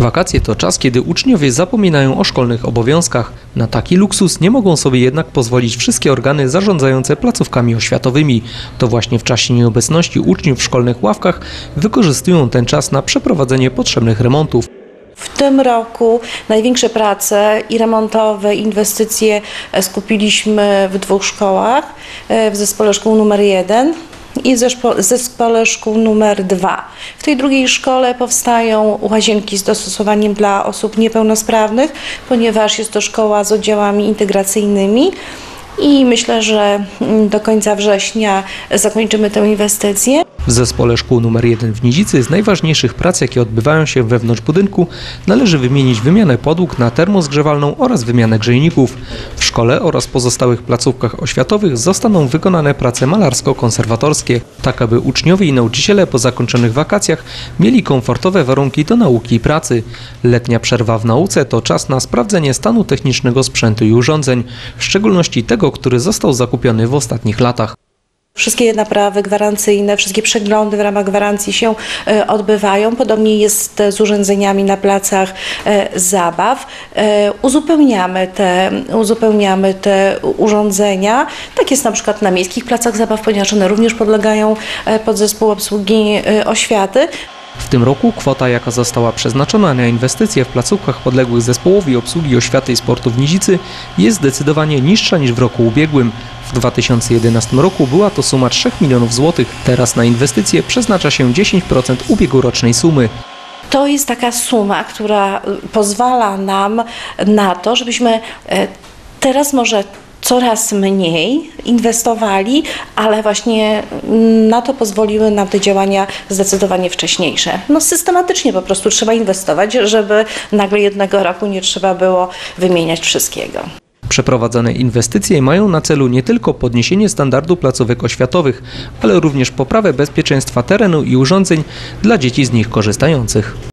Wakacje to czas, kiedy uczniowie zapominają o szkolnych obowiązkach. Na taki luksus nie mogą sobie jednak pozwolić wszystkie organy zarządzające placówkami oświatowymi. To właśnie w czasie nieobecności uczniów w szkolnych ławkach wykorzystują ten czas na przeprowadzenie potrzebnych remontów. W tym roku największe prace i remontowe, inwestycje skupiliśmy w 2 szkołach, w zespole szkół numer 1 i w zespole szkół numer 2. W tej drugiej szkole powstają łazienki z dostosowaniem dla osób niepełnosprawnych, ponieważ jest to szkoła z oddziałami integracyjnymi. I myślę, że do końca września zakończymy tę inwestycję. W zespole szkół nr 1 w Nidzicy z najważniejszych prac, jakie odbywają się wewnątrz budynku, należy wymienić wymianę podłóg na termozgrzewalną oraz wymianę grzejników. W szkole oraz pozostałych placówkach oświatowych zostaną wykonane prace malarsko-konserwatorskie, tak aby uczniowie i nauczyciele po zakończonych wakacjach mieli komfortowe warunki do nauki i pracy. Letnia przerwa w nauce to czas na sprawdzenie stanu technicznego sprzętu i urządzeń, w szczególności tego, który został zakupiony w ostatnich latach. Wszystkie naprawy gwarancyjne, wszystkie przeglądy w ramach gwarancji się odbywają. Podobnie jest z urządzeniami na placach zabaw. Uzupełniamy te urządzenia. Tak jest na przykład na miejskich placach zabaw, ponieważ one również podlegają pod zespół obsługi oświaty. W tym roku kwota, jaka została przeznaczona na inwestycje w placówkach podległych zespołowi obsługi oświaty i sportu w Nidzicy, jest zdecydowanie niższa niż w roku ubiegłym. W 2011 roku była to suma 3 milionów złotych. Teraz na inwestycje przeznacza się 10% ubiegłorocznej sumy. To jest taka suma, która pozwala nam na to, żebyśmy teraz może coraz mniej inwestowali, ale właśnie na to pozwoliły nam te działania zdecydowanie wcześniejsze. Systematycznie po prostu trzeba inwestować, żeby nagle jednego roku nie trzeba było wymieniać wszystkiego. Przeprowadzone inwestycje mają na celu nie tylko podniesienie standardu placówek oświatowych, ale również poprawę bezpieczeństwa terenu i urządzeń dla dzieci z nich korzystających.